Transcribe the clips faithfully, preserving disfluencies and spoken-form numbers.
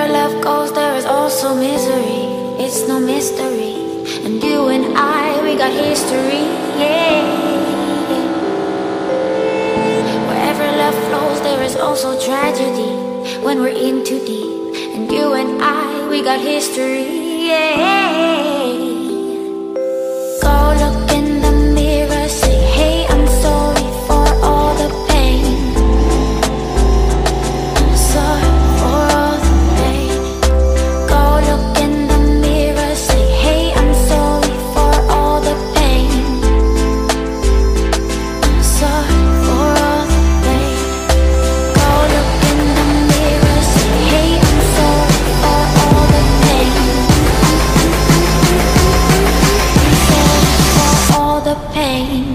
Wherever love goes, there is also misery. It's no mystery. And you and I, we got history, yeah. Wherever love flows, there is also tragedy. When we're in too deep, and you and I, we got history, yeah. Go look in the mirror, say, hey, I'm sorry for all the pain. I'm sorry for all the pain. Go look in the mirror, say, hey, I'm sorry for all the pain. I'm sorry for all the pain. Go look in the mirror, say, hey, I'm sorry for all the pain. I'm sorry for all the pain.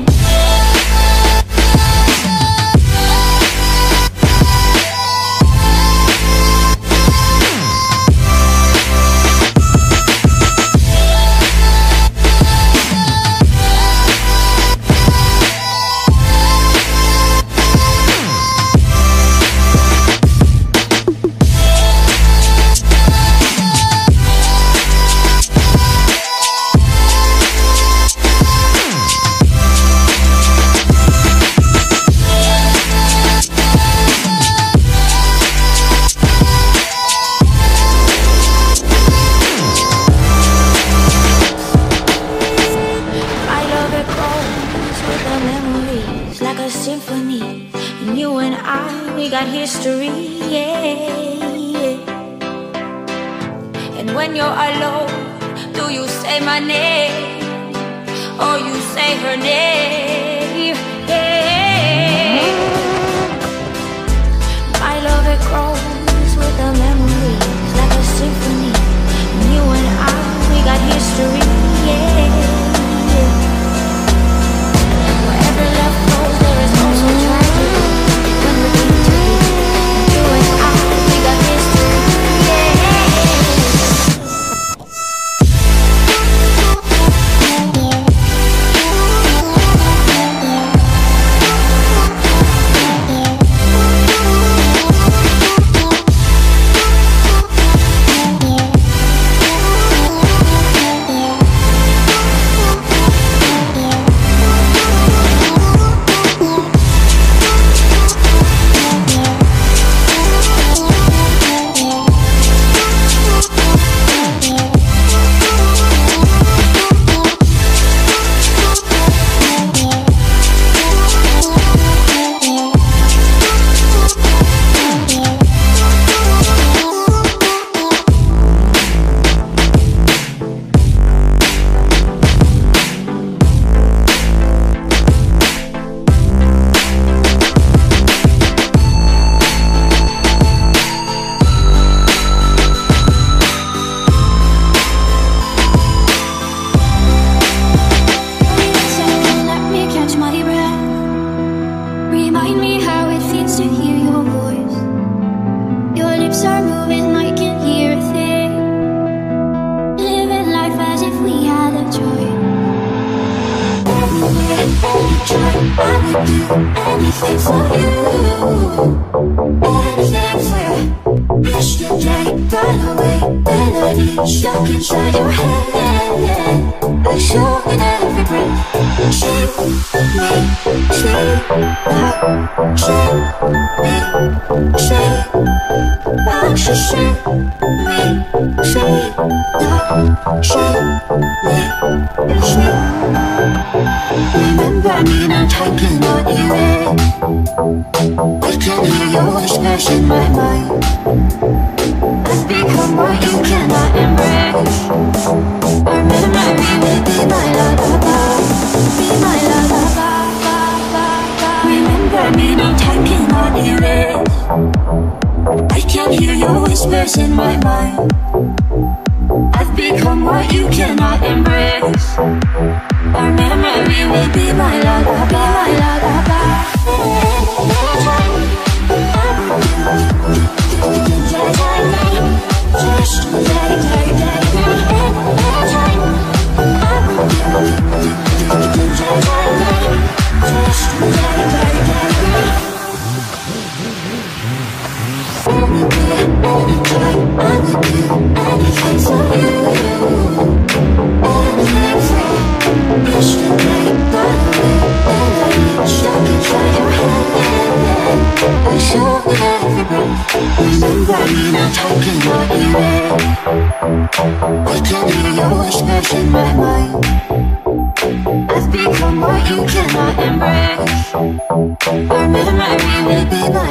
Symphony, and you and I, we got history, yeah. And when you're alone, do you say my name, or you say her name, yeah. My love, it grows with the memories, like a symphony, and you and I, we got history, yeah. Wherever love goes, there is also tragedy. When we're in too deep, you and I, we got history, anything for you. Anything for you. Yesterday, gone away. Melody stuck inside your head. I show in every breath. Shake me, shake up, shake me, shake. Won't you shake me, shake up, shake me, shake. Remember me now, typing on your head. I can hear your whispers in my mind. I've become what you cannot embrace. Our memory will be my lullaby, be my lullaby. Remember me now, typing on your head. I can hear your whispers in my mind. I've become what you cannot embrace. Our memory will be my lullaby, my lullaby. Just day, day, day, just day, day, day. show with every breath. Remember me now talking about you. I can hear your whispers in my mind. I've become what you cannot embrace. Our memory will be mine.